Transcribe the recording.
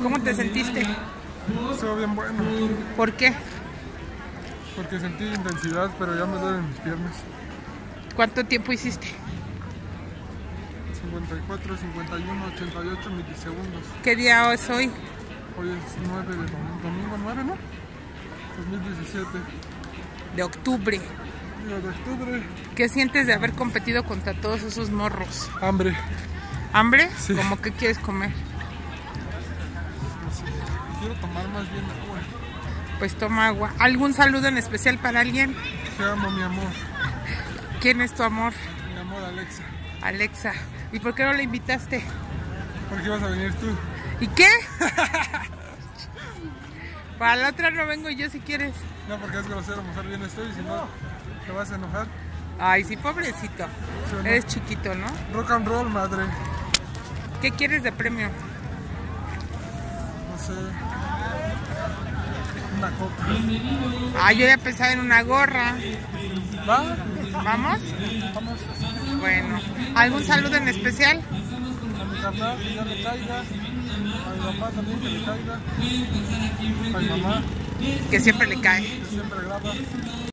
¿Cómo te sentiste? Estuvo bien bueno. ¿Por qué? Porque sentí intensidad, pero ya me duelen mis piernas. ¿Cuánto tiempo hiciste? 54, 51, 88 milisegundos. ¿Qué día es hoy? Hoy es 9 de domingo 9, ¿no? 2017. De octubre. Día de octubre. ¿Qué sientes de haber competido contra todos esos morros? Hambre. ¿Hambre? Sí. ¿Cómo que quieres comer? No sé, quiero tomar más bien agua. Pues toma agua. ¿Algún saludo en especial para alguien? Te amo, mi amor. ¿Quién es tu amor? Mi amor, Alexa. Alexa. ¿Y por qué no la invitaste? ¿Por qué vas a venir tú? ¿Y qué? Para la otra no vengo yo si quieres. No, porque es grosero mostrar bien estoy y si no, te vas a enojar. Ay, sí, pobrecito. ¿Sí o no? Eres chiquito, ¿no? Rock and roll, madre. ¿Qué quieres de premio? No sé. Una coca. Ah, yo ya pensaba en una gorra. ¿Va? ¿Vamos? Vamos. Bueno. ¿Algún saludo en especial? A mi carnal que ya le caiga. A mi papá también que le caiga. A mi mamá Que siempre le cae. que siempre graba.